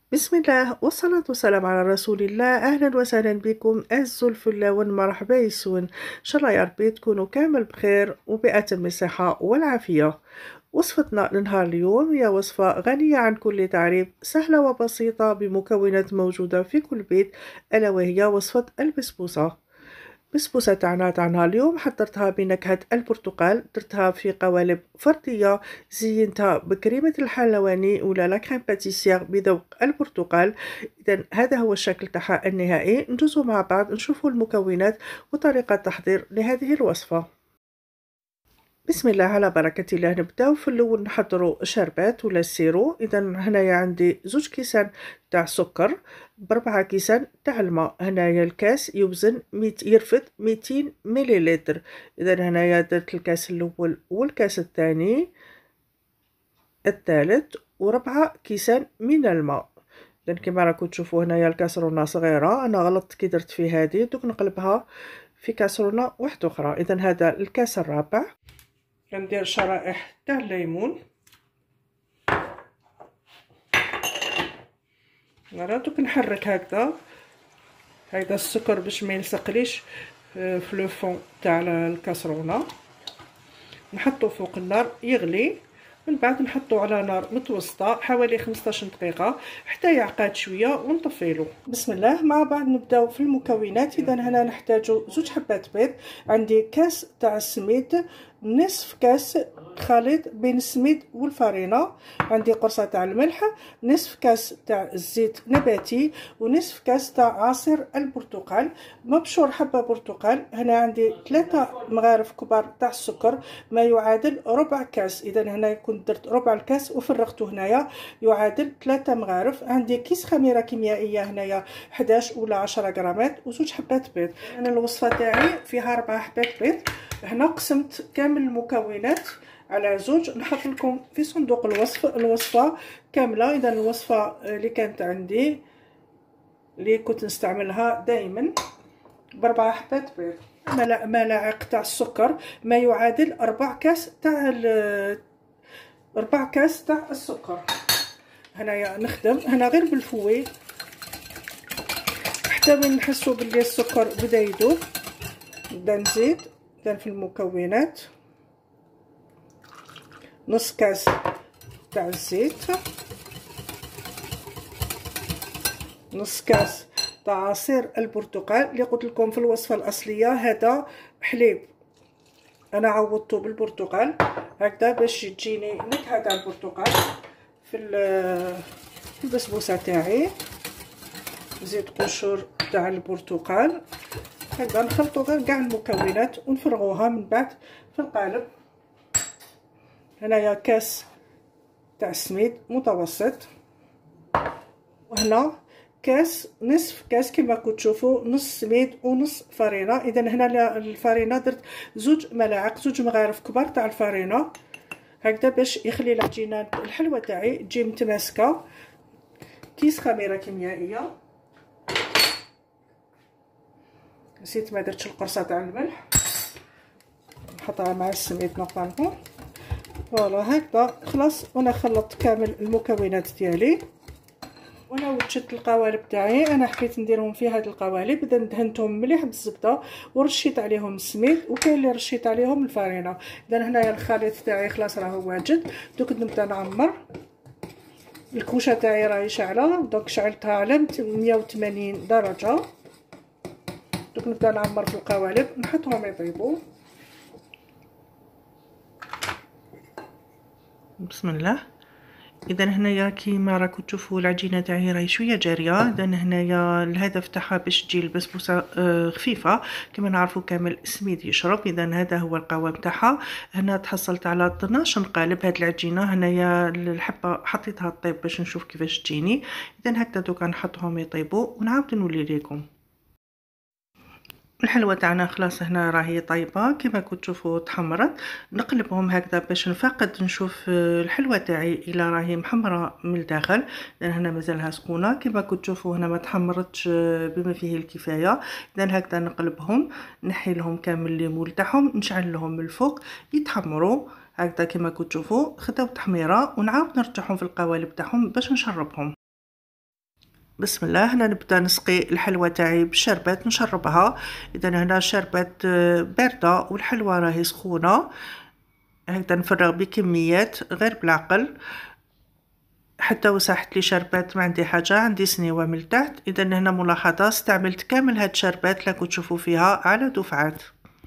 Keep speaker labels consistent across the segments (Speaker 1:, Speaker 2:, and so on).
Speaker 1: بسم الله والصلاة والسلام على رسول الله. أهلا وسهلا بكم أعزوا الفلاون، مرحبا يسون. إن شاء الله يا ربي تكونوا كامل بخير وبأتم الصحة والعافية. وصفتنا لنهار اليوم هي وصفة غنية عن كل تعريف، سهلة وبسيطة بمكونات موجودة في كل بيت، ألا وهي وصفة البسبوسة. بسبوسة تاعنا اليوم حضرتها بنكهة البرتقال، درتها في قوالب فردية، زينتها بكريمة الحلواني ولا لا كريم باتيسير بذوق البرتقال. إذا هذا هو الشكل تاعها النهائي. ندوزو مع بعض نشوفوا المكونات وطريقة التحضير لهذه الوصفة. بسم الله على بركة الله. نبداو في الاول نحضروا شربات ولا سيرو. اذا هنايا عندي 2 كيسان تاع سكر ب4 كيسان تاع الماء. هنايا الكاس يوزن يرفد 200 مليلتر. اذا هنايا درت الكاس الاول والكاس الثاني الثالث و4 كيسان من الماء. اذا كما راكم تشوفوا هنايا الكاسرونه صغيره، انا غلطت كي درت في هذه، دوك نقلبها في كاسرونه واحده اخرى. اذا هذا الكاس الرابع. كندير شرائح تاع الليمون. دوك نحرك هكذا السكر باش ما يلصقليش في لو فون تاع الكاسرونه. نحطو فوق النار يغلي، من بعد نحطو على نار متوسطه حوالي 15 دقيقه حتى يعقد شويه ونطفيلو. بسم الله، مع بعض نبداو في المكونات. اذا هنا نحتاجو 2 حبات بيض، عندي كاس تاع السميد، نصف كاس خليط بين السميد والفرينه، عندي قرصه تاع الملح، نصف كاس تاع الزيت نباتي، ونصف كاس تاع عصير البرتقال مبشور حبه برتقال. هنا عندي 3 مغارف كبار تاع السكر ما يعادل ربع كاس. اذا هنا كنت درت ربع الكاس وفرغته هنايا يعادل 3 مغارف. عندي كيس خميره كيميائيه هنايا 11 ولا 10 غرامات، و2 حبات بيض. انا الوصفه تاعي فيها 4 حبات بيض. هنا قسمت كامل المكونات على 2، نحط لكم في صندوق الوصفه كامله. اذا الوصفه اللي كانت عندي اللي كنت نستعملها دائما ب4 حبات بيض. ملاعق تاع السكر ما يعادل 4 كاس تاع 4 كاس تاع السكر. هنايا نخدم هنا غير بالفوي حتى من نحسوا بلي السكر بدا يذوب. نبدا نزيد في المكونات نص كاس تاع الزيت، نص كاس تاع عصير البرتقال اللي قلت لكم في الوصفه الاصليه هذا حليب انا عوضته بالبرتقال هكذا باش تجيني نكهه تاع البرتقال في البسبوسه تاعي. زيت قشور تاع البرتقال هكذا نخلطوا غير كاع المكونات ونفرغوها من بعد في القالب. هنايا كاس تاع السميد متوسط، وهنا كاس نصف كاس كما كنتوا تشوفوا، نص سميد ونص فرينه. اذا هنا الفرينه درت 2 ملاعق 2 مغارف كبار تاع الفرينه هكذا باش يخلي العجينه الحلوه تاعي تجي متماسكه. كيس خميره كيميائيه، نسيت ما درتش القرصه تاع الملح، نحطها مع السميد نورمالمون. فوالا هكذا خلاص. وانا خلطت كامل المكونات ديالي وانا وجدت القوالب تاعي. انا حبيت نديرهم في هاد القوالب. اذا دهنتهم مليح بالزبده ورشيت عليهم السميد، وكاين اللي رشيت عليهم الفرينه. اذا هنايا الخليط تاعي خلاص راه واجد. دوك نبدا نعمر. الكوشه تاعي راهي شاعله، دونك شعلتها على 180 درجه. دوك نبدا نعمر في القوالب نحطهم يطيبوا. بسم الله. اذا هنايا كيما راكم تشوفوا العجينه تاعي راهي شويه جاريه. اذا هنايا الهدف تاعها باش تجي البسبوسه خفيفه. كما نعرفوا كامل السميد يشرب. اذا هذا هو القوام تاعها. هنا تحصلت على 12 قالب هاد العجينه. هنايا الحبه حطيتها طيب باش نشوف كيفاش تجيني. اذا هكذا دوكا نحطهم يطيبوا ونعاود نولي لكم. الحلوى تاعنا خلاص هنا راهي طايبه كما كنتوا تشوفوا تحمرت. نقلبهم هكذا باش نفقد نشوف الحلوى تاعي الا راهي محمره من الداخل، لان هنا مازالها سخونه. كما كنتوا تشوفوا هنا ما تحمرتش بما فيه الكفايه. اذا هكذا نقلبهم، نحي لهم كامل الليمون تاعهم، نشعل لهم من الفوق يتحمروا هكذا كما كنتوا تشوفوا. خداو تحميره ونعاود نرجعهم في القوالب تاعهم باش نشربهم. بسم الله. هنا نبدا نسقي الحلوى تاعي بالشربات نشربها. اذا هنا الشربات بارده والحلوى راهي سخونه، هكذا نفرغ بكميات غير بالعقل. حتى وسحت لي شربات ما عندي حاجه، عندي سنيوه من تحت. اذا هنا ملاحظه استعملت كامل هاد الشربات اللي كنت تشوفوا فيها على دفعات.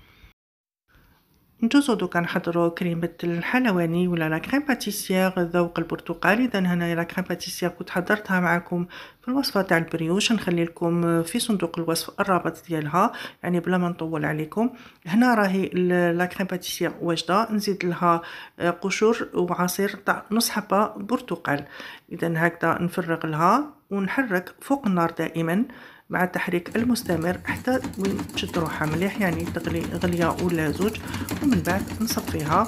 Speaker 1: ندوزو دوكا نحضرو كريمة الحلواني ولا لا كريم باتيسير ذوق البرتقال. اذا هنايا لا كريم باتيسير كنت حضرتها معكم في الوصفة تاع البريوش، نخلي لكم في صندوق الوصف الرابط ديالها يعني بلا ما نطول عليكم. هنا راهي لا كريم باتيسير واجده، نزيد لها قشور وعصير تاع نص حبه برتقال. اذا هكذا نفرغ لها ونحرك فوق النار دائما مع التحريك المستمر حتى وين تشد روحها مليح، يعني تغلي غليه ولا زوج، ومن بعد نصفيها.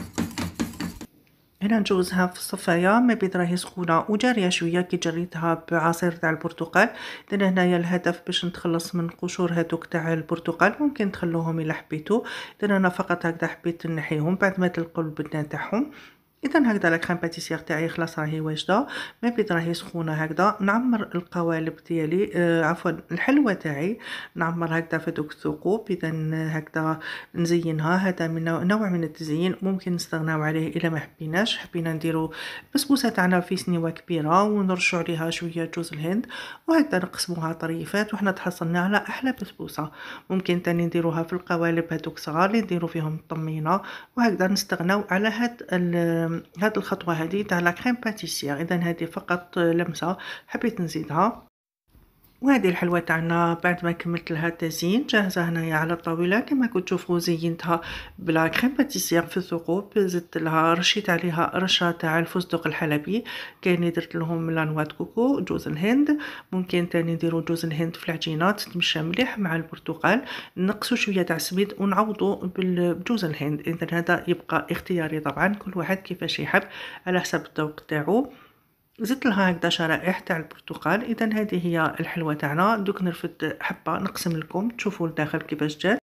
Speaker 1: هنا نجوزها في الصفايه ما بين راهي سخونه وجاريه شويه كي جريتها بعصير تاع البرتقال. اذا هنايا الهدف باش نتخلص من قشور هذوك تاع البرتقال، ممكن تخلوهم الا حبيتو. اذا انا فقط هكذا حبيت نحيهم بعد ما تلقوا البنه تاعهم. اذا هكذا لا كريم باتيسير تاعي خلاص راهي واجده، ما بيد راهي سخونه. هكذا نعمر القوالب ديالي عفوا الحلوى تاعي نعمر هكذا في دوك الثقوب. اذا هكذا نزينها، هذا من نوع من التزيين ممكن نستغناو عليه الا ما حبيناش. حبينا نديرو بسبوسه تاعنا في سنيوه كبيره ونرشوا عليها شويه جوز الهند وهكذا نقسموها طريفات وحنا تحصلنا على احلى بسبوسه. ممكن تاني نديروها في القوالب هذوك صغار اللي نديرو فيهم الطمينه، وهكذا نستغناو على هاد الخطوه هذه تاع لا كريم باتيسير. اذا هذه فقط لمسه حبيت نزيدها. وهذه الحلوى تاعنا بعد ما كملت لها التزيين جاهزه هنايا على الطاوله. كما كنت تشوفوا زينتها بلا كريم باتيسير في الثقوب، زدت لها رشيت عليها رشه تاع الفستق الحلبي، كاين درت لهم لا نوا كوكو جوز الهند. ممكن تاني نديروا جوز الهند في العجينات تمشى مليح مع البرتقال. نقصوا شويه تاع السميد ونعوضوا بجوز الهند. اذا هذا يبقى اختياري طبعا، كل واحد كيفاش يحب على حسب الذوق تاعو. زدت لها هكذا شرائح تاع البرتقال. اذا هذه هي الحلوى تاعنا. دوك نرفد حبه نقسم لكم تشوفوا الداخل كيفاش جات.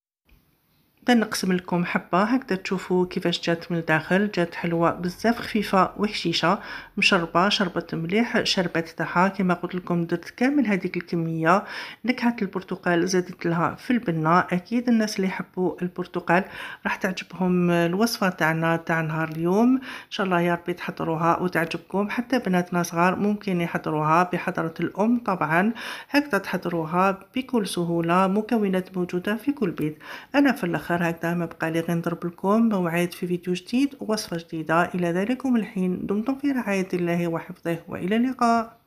Speaker 1: نقسم لكم حبه هكذا تشوفوا كيفاش جات من الداخل. جات حلوه بزاف خفيفه وهشيشه مشربه، شربت مليح شربت تاعها. كما قلت لكم درت كامل هذيك الكميه. نكهه البرتقال زدت لها في البنه. اكيد الناس اللي يحبوا البرتقال راح تعجبهم الوصفه تاعنا تاع نهار اليوم. ان شاء الله يا ربي تحضروها وتعجبكم. حتى بناتنا صغار ممكن يحضروها بحضره الام طبعا، هكذا تحضروها بكل سهوله، مكونات موجوده في كل بيت. انا في الاخر هكذا ما بقى لي غير نضرب لكم موعد في فيديو جديد ووصفه جديده. الى ذلكم الحين دمتم في رعايه الله وحفظه والى اللقاء.